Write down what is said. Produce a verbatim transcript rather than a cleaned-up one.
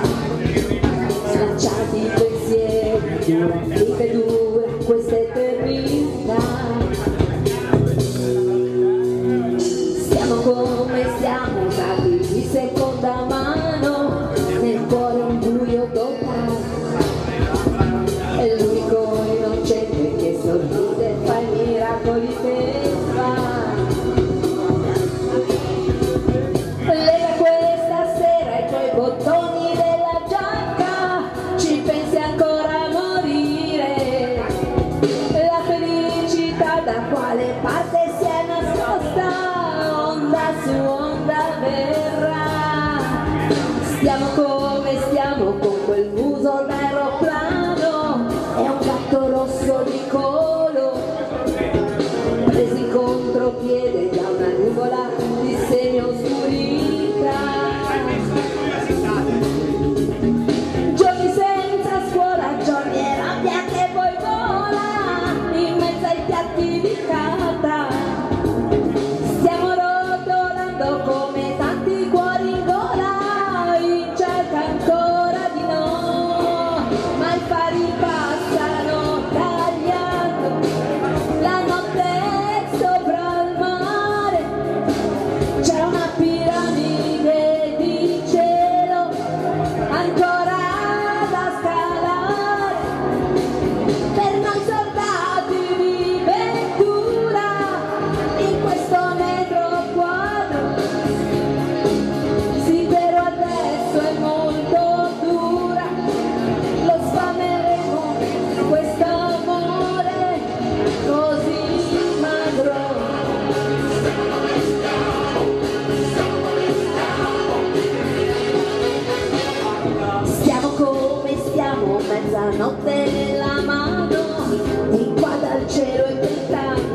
Slacciati i pensieri, vive due questa eternità. Siamo come siamo, usati di seconda mano, nel cuore un buio totale. È l'unico innocente che sorride e fa i miracoli che fa. Lega questa sera i tuoi bottoni della giacca, ci pensi ancora a morire. La felicità da quale parte si è nascosta, onda su onda verrà. Stiamo come stiamo con quel muso d'aeroplano e un gatto rosso di colo, presi in contropiede da una nuvola di semi-oscurità. Giorni senza scuola, giorni e rabbia che poi vola in mezzo ai piatti di carta. Stiamo rotolando come tanti cuori in gola, in cerca ancora di no, ma i fari passano tagliando la notte sopra il mare. C'è una piramide di cielo ancora da scalare, per noi soldati di ventura in questo metro quadro. Sì, però adesso è molto dura, lo sfameremo questo amore così magro. Stiamo come stiamo, mezzanotte nella mano, di qua dal cielo e del campo.